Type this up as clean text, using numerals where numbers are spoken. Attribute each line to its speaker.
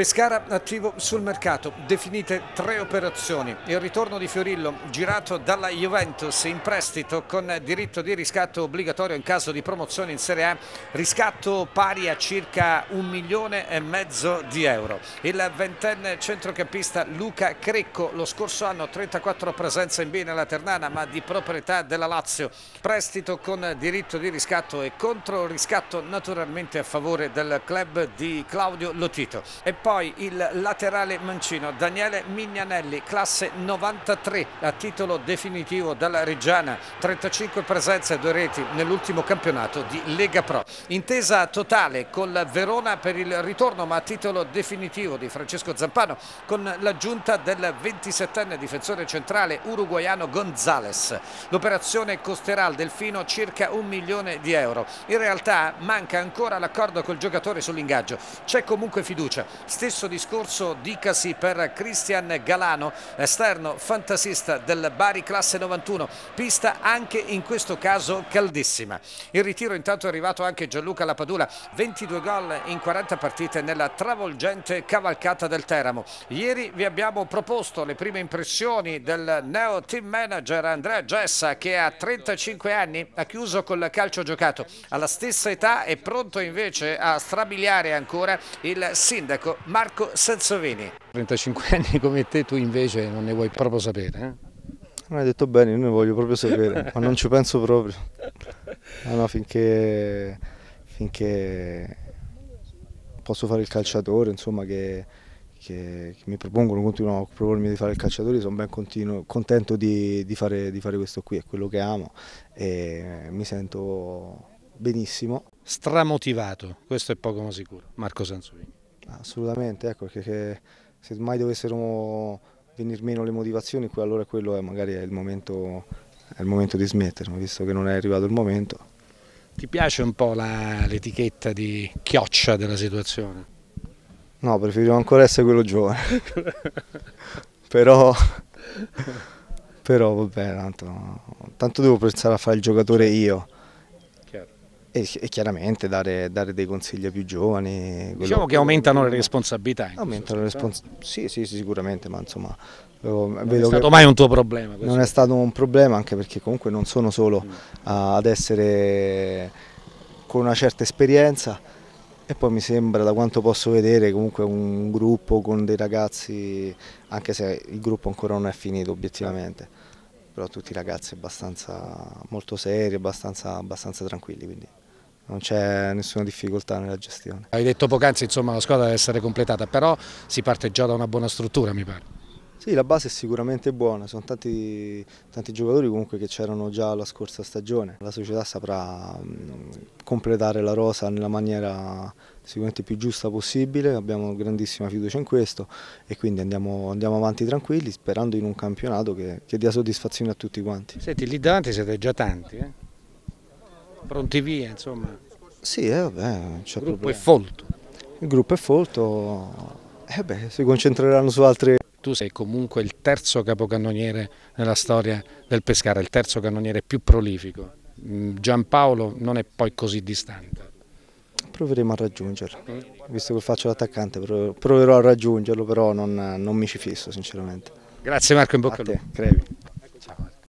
Speaker 1: Pescara attivo sul mercato, definite 3 operazioni. Il ritorno di Fiorillo, girato dalla Juventus in prestito con diritto di riscatto obbligatorio in caso di promozione in Serie A, riscatto pari a circa 1,5 milioni di euro. Il ventenne centrocampista Luca Crecco, lo scorso anno 34 presenze in B nella Ternana, ma di proprietà della Lazio, prestito con diritto di riscatto e contro riscatto naturalmente a favore del club di Claudio Lotito. E poi il laterale mancino Daniele Mignanelli, classe 93, a titolo definitivo dalla Reggiana, 35 presenze e 2 reti nell'ultimo campionato di Lega Pro. Intesa totale col Verona per il ritorno, ma a titolo definitivo, di Francesco Zampano, con l'aggiunta del 27enne difensore centrale uruguaiano Gonzales. L'operazione costerà al Delfino circa 1 milione di euro. In realtà manca ancora l'accordo col giocatore sull'ingaggio, c'è comunque fiducia. Stesso discorso dicasi per Cristian Galano, esterno fantasista del Bari classe 91, pista anche in questo caso caldissima. Il ritiro intanto è arrivato anche Gianluca Lapadula, 22 gol in 40 partite nella travolgente cavalcata del Teramo. Ieri vi abbiamo proposto le prime impressioni del neo team manager Andrea Gessa, che a 35 anni ha chiuso col calcio giocato. Alla stessa età è pronto invece a strabiliare ancora il sindaco Marco Sansovini.
Speaker 2: 35 anni come te, tu invece non ne vuoi proprio sapere, eh?
Speaker 3: Non hai detto bene, io ne voglio proprio sapere, ma non ci penso proprio. No, finché posso fare il calciatore, insomma, che mi propongono, continuano a propormi di fare il calciatore, sono ben contento di fare questo qui, è quello che amo e mi sento benissimo.
Speaker 2: Stramotivato, questo è poco ma sicuro, Marco Sansovini.
Speaker 3: Assolutamente, ecco, che se mai dovessero venir meno le motivazioni, allora quello magari è il momento di smettere, visto che non è arrivato il momento.
Speaker 2: Ti piace un po' l'etichetta di chioccia della situazione?
Speaker 3: No, preferivo ancora essere quello giovane, però vabbè, tanto devo pensare a fare il giocatore io. E chiaramente dare dei consigli ai più giovani.
Speaker 2: Diciamo che aumentano le responsabilità.
Speaker 3: Aumentano le responsabilità, sì, sicuramente, ma insomma
Speaker 2: non è stato mai un tuo problema.
Speaker 3: Non è stato un problema, anche perché comunque non sono solo ad essere con una certa esperienza, e poi mi sembra, da quanto posso vedere, comunque un gruppo con dei ragazzi, anche se il gruppo ancora non è finito obiettivamente, però tutti ragazzi molto seri, abbastanza tranquilli, quindi non c'è nessuna difficoltà nella gestione.
Speaker 2: Hai detto poc'anzi, insomma, la squadra deve essere completata, però si parte già da una buona struttura, mi pare.
Speaker 3: Sì, la base è sicuramente buona, sono tanti giocatori comunque che c'erano già la scorsa stagione. La società saprà completare la rosa nella maniera sicuramente più giusta possibile, abbiamo grandissima fiducia in questo e quindi andiamo avanti tranquilli, sperando in un campionato che dia soddisfazione a tutti quanti.
Speaker 2: Senti, lì davanti siete già tanti, eh? Pronti via, insomma.
Speaker 3: Sì, vabbè,
Speaker 2: il gruppo è folto.
Speaker 3: Il gruppo è folto, si concentreranno su altre.
Speaker 2: Tu sei comunque il terzo capocannoniere nella storia del Pescara, il terzo cannoniere più prolifico. Giampaolo non è poi così distante.
Speaker 3: Proveremo a raggiungerlo, visto che faccio l'attaccante, proverò a raggiungerlo, però non mi ci fisso sinceramente.
Speaker 2: Grazie Marco, in bocca al lupo.
Speaker 3: A te, crepi.